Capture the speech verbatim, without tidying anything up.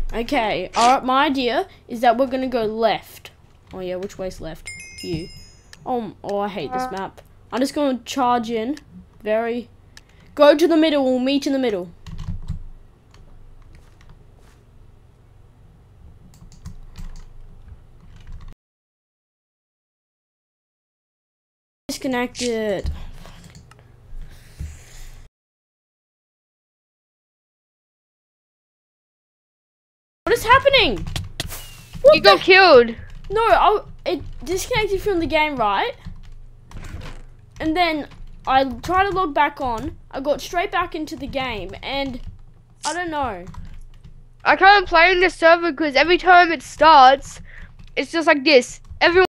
Okay, alright, my idea is that we're gonna go left. Oh yeah, which way's left? You. Oh, oh I hate this map. I'm just gonna charge in. Very... Go to the middle, we'll meet in the middle. Disconnected. What is happening? What You got killed. No, I, it disconnected from the game, right? And then I tried to log back on. I got straight back into the game, and I don't know. I can't play in this server because every time it starts, it's just like this. Everyone